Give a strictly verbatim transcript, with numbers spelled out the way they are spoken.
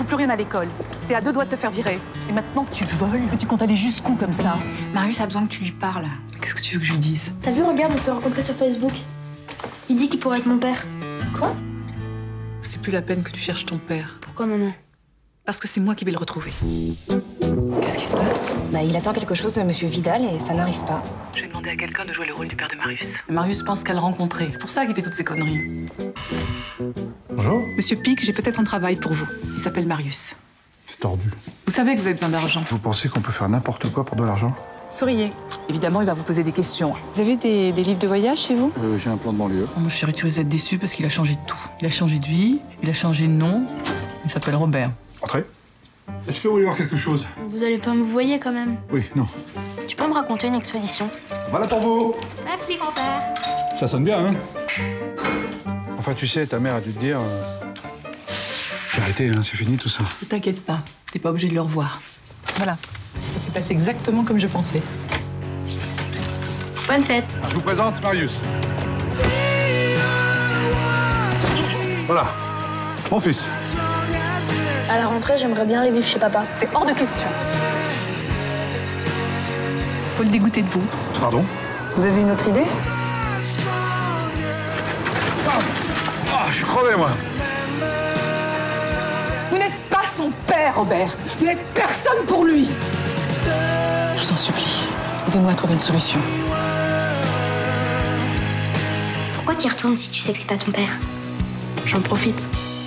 plus rien à l'école. T'es à deux doigts de te faire virer. Et maintenant, tu voles. Tu comptes aller jusqu'où comme ça? Marius a besoin que tu lui parles. Qu'est-ce que tu veux que je lui dise? T'as vu, regarde, on s'est rencontrés sur Facebook. Il dit qu'il pourrait être mon père. Quoi? C'est plus la peine que tu cherches ton père. Pourquoi, maman? Parce que c'est moi qui vais le retrouver. Qu'est-ce qui se passe? Bah, il attend quelque chose de Monsieur Vidal et ça n'arrive pas. Je vais demander à quelqu'un de jouer le rôle du père de Marius. Marius pense qu'à le rencontrer. C'est pour ça qu'il fait toutes ces conneries. Bonjour. Monsieur Pic, j'ai peut-être un travail pour vous. Il s'appelle Marius. C'est tordu. Vous savez que vous avez besoin d'argent. Vous pensez qu'on peut faire n'importe quoi pour de l'argent? Souriez. Évidemment, il va vous poser des questions. Vous avez des, des livres de voyage chez vous? euh, J'ai un plan de banlieue. Oh, mon chéri, tu risques d'être déçu parce qu'il a changé de tout. Il a changé de vie, il a changé de nom. Il s'appelle Robert. Entrez. Est-ce que vous voulez voir quelque chose? Vous allez pas me voyer quand même. Oui, non. Tu peux me raconter une expédition? Voilà pour vous. Merci, grand-père. Ça sonne bien, hein? Enfin, tu sais, ta mère a dû te dire... Euh... J'ai arrêté, hein, c'est fini tout ça. Ne t'inquiète pas, t'es pas obligé de le revoir. Voilà, ça s'est passé exactement comme je pensais. Bonne fête. Je vous présente Marius. Voilà, mon fils. À la rentrée, j'aimerais bien aller vivre chez papa. C'est hors de question. Faut le dégoûter de vous. Pardon? Vous avez une autre idée? Ah, je suis crevé, moi. Vous n'êtes pas son père, Robert. Vous n'êtes personne pour lui. Je vous en supplie, aidez-moi à trouver une solution. Pourquoi t'y retournes si tu sais que c'est pas ton père? J'en profite.